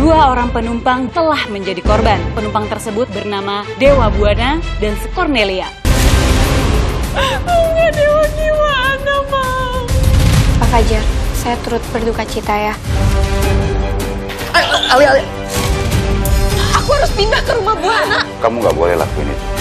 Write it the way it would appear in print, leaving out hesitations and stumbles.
Dua orang penumpang telah menjadi korban. Penumpang tersebut bernama Dewa Buana dan Cornelia. Enggak, Dewa gimana, Mam? Pak Fajar, saya turut berduka cita ya. Ali. Aku harus pindah ke rumah Buana. Kamu nggak boleh lakuin itu.